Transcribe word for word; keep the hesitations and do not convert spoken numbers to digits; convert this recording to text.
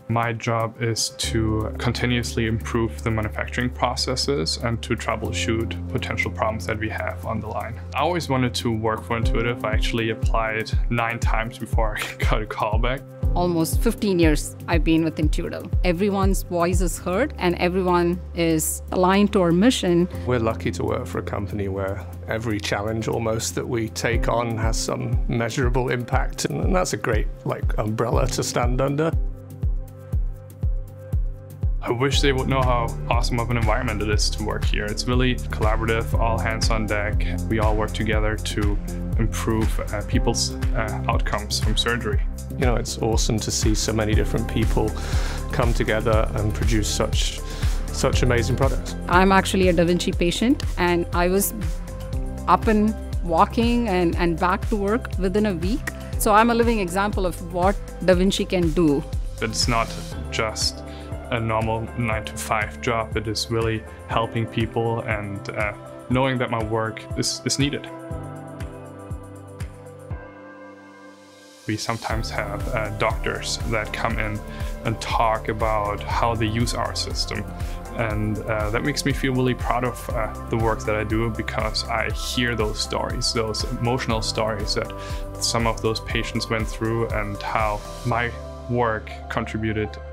My job is to continuously improve the manufacturing processes and to troubleshoot potential problems that we have on the line. I always wanted to work for Intuitive. I actually applied nine times before I got a call back. Almost fifteen years I've been with Intuitive. Everyone's voice is heard and everyone is aligned to our mission. We're lucky to work for a company where every challenge almost that we take on has some measurable impact, and that's a great like umbrella to stand under. I wish they would know how awesome of an environment it is to work here. It's really collaborative, all hands on deck. We all work together to improve uh, people's uh, outcomes from surgery. You know, it's awesome to see so many different people come together and produce such, such amazing products. I'm actually a Da Vinci patient, and I was up and walking and, and back to work within a week. So I'm a living example of what Da Vinci can do. It's not just a normal nine to five job. It is really helping people and uh, knowing that my work is, is needed. We sometimes have uh, doctors that come in and talk about how they use our system. And uh, that makes me feel really proud of uh, the work that I do, because I hear those stories, those emotional stories that some of those patients went through, and how my work contributed